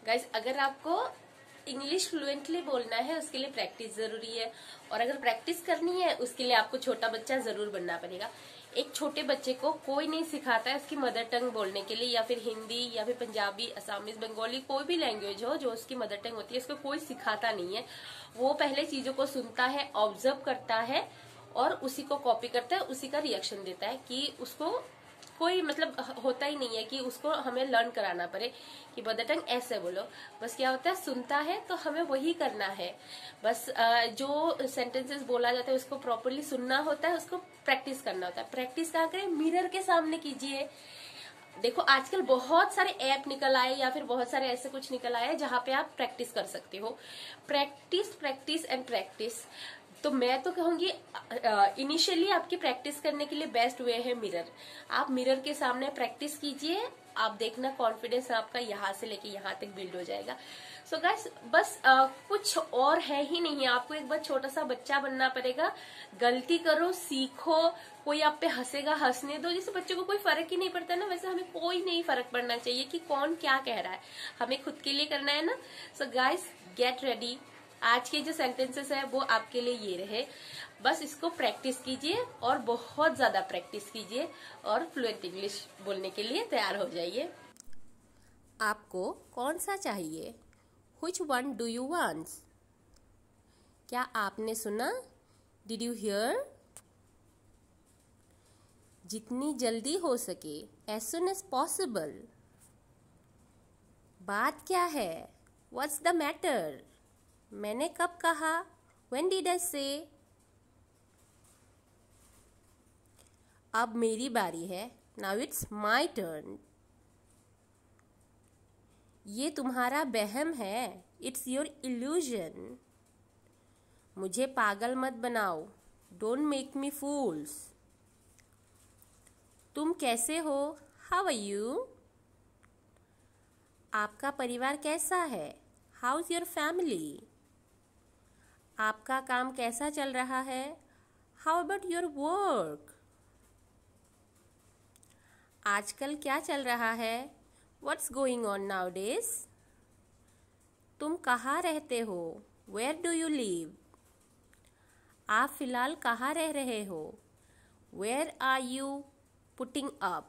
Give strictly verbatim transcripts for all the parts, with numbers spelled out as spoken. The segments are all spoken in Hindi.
गाइस, अगर आपको इंग्लिश फ्लुएंटली बोलना है उसके लिए प्रैक्टिस जरूरी है, और अगर प्रैक्टिस करनी है उसके लिए आपको छोटा बच्चा जरूर बनना पड़ेगा। एक छोटे बच्चे को कोई नहीं सिखाता है उसकी मदर टंग बोलने के लिए, या फिर हिंदी या फिर पंजाबी, असामीज, बंगाली, कोई भी लैंग्वेज हो जो उसकी मदर टंग होती है, उसको कोई सिखाता नहीं है। वो पहले चीजों को सुनता है, ऑब्जर्व करता है और उसी को कॉपी करता है, उसी का रिएक्शन देता है। कि उसको कोई मतलब होता ही नहीं है कि उसको हमें लर्न कराना पड़े कि मदर टंग ऐसे बोलो। बस क्या होता है, सुनता है तो हमें वही करना है। बस जो सेंटेंसेस बोला जाता है उसको प्रॉपरली सुनना होता है, उसको प्रैक्टिस करना होता है। प्रैक्टिस कहाँ करें? मिरर के सामने कीजिए। देखो आजकल बहुत सारे ऐप निकल आए या फिर बहुत सारे ऐसे कुछ निकल आए जहाँ पे आप प्रैक्टिस कर सकते हो। Practice practice and practice. तो मैं तो कहूंगी इनिशियली आपकी प्रैक्टिस करने के लिए बेस्ट वे है मिरर। आप मिरर के सामने प्रैक्टिस कीजिए, आप देखना कॉन्फिडेंस आपका यहाँ से लेके यहाँ तक बिल्ड हो जाएगा। सो so गाइस, बस आ, कुछ और है ही नहीं है। आपको एक बार छोटा सा बच्चा बनना पड़ेगा। गलती करो, सीखो, कोई आप पे हंसेगा, हंसने दो। जैसे बच्चों को कोई फर्क ही नहीं पड़ता ना, वैसे हमें कोई नहीं फर्क पड़ना चाहिए कि कौन क्या कह रहा है, हमें खुद के लिए करना है ना। So guys, get ready. आज के जो सेंटेंसेस है वो आपके लिए ये रहे। बस इसको प्रैक्टिस कीजिए और बहुत ज्यादा प्रैक्टिस कीजिए और फ्लुएंट इंग्लिश बोलने के लिए तैयार हो जाइए। आपको कौन सा चाहिए? Which one do you want? क्या आपने सुना? Did you hear? जितनी जल्दी हो सके, as soon as possible. बात क्या है? What's the matter? मैंने कब कहा? When did I say? अब मेरी बारी है। Now it's my turn. ये तुम्हारा वहम है। It's your illusion. मुझे पागल मत बनाओ। Don't make me fools. तुम कैसे हो? How are you? आपका परिवार कैसा है? How's your family? आपका काम कैसा चल रहा है? How about your work? आजकल क्या चल रहा है? What's going on nowadays? तुम कहाँ रहते हो? Where do you live? आप फिलहाल कहाँ रह रहे हो? Where are you putting up?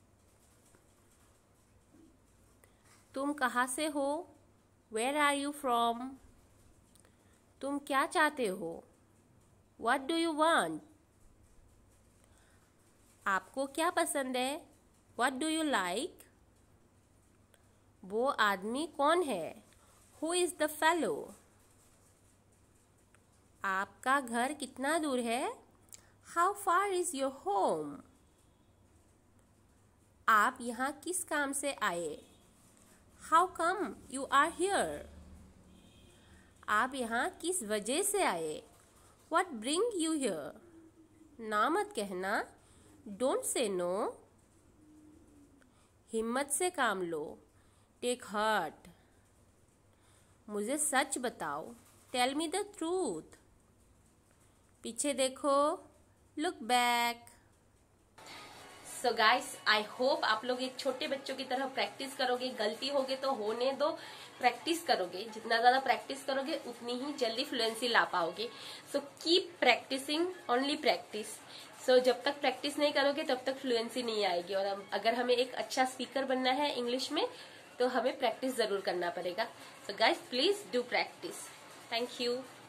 तुम कहाँ से हो? Where are you from? तुम क्या चाहते हो? What do you want? आपको क्या पसंद है? What do you like? वो आदमी कौन है? Who is the fellow? आपका घर कितना दूर है? How far is your home? आप यहाँ किस काम से आए? How come you are here? आप यहाँ किस वजह से आए? What bring you here? ना मत कहना। Don't say no. हिम्मत से काम लो। Take heart. मुझे सच बताओ। Tell me the truth. पीछे देखो। Look back. So guys, I hope आप लोग एक छोटे बच्चों की तरह प्रैक्टिस करोगे। गलती होगे तो होने दो, प्रैक्टिस करोगे। जितना ज्यादा प्रैक्टिस करोगे उतनी ही जल्दी फ्लुएंसी ला पाओगे। So keep practicing, only practice. So जब तक प्रैक्टिस नहीं करोगे तब तक फ्लुएंसी नहीं आएगी। और हम, अगर हमें एक अच्छा स्पीकर बनना है इंग्लिश में तो हमें प्रैक्टिस जरूर करना पड़ेगा। So guys, please do practice. Thank you.